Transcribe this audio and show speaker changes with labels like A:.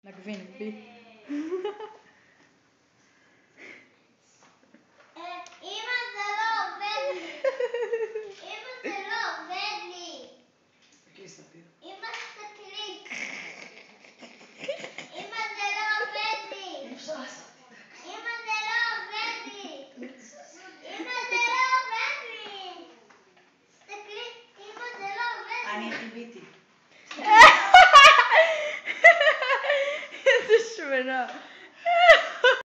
A: נגבי.
B: אמא, זה לא עובד לי. אמא, זה לא עובד לי.
C: תסתכלי, ספיר.
B: אמא, תסתכלי. אמא, זה לא עובד לי.
C: אי אפשר לעשות את זה.
B: אמא, זה לא עובד לי. אמא, זה לא עובד לי. תסתכלי, אמא, זה לא עובד לי.
C: אני חיביתי.
A: איזה שמנה.